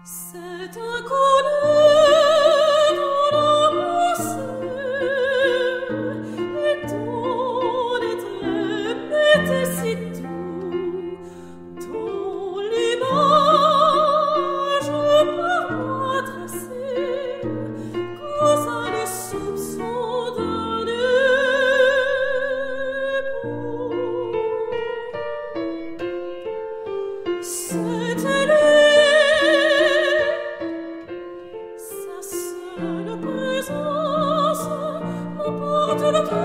C'est inconnu dans la pensée, et ton être m'était si doux, ton l'image par moi tracée, causa le soupçon d'un époux. C'était lui, sa seule présence m'emporte le cœur.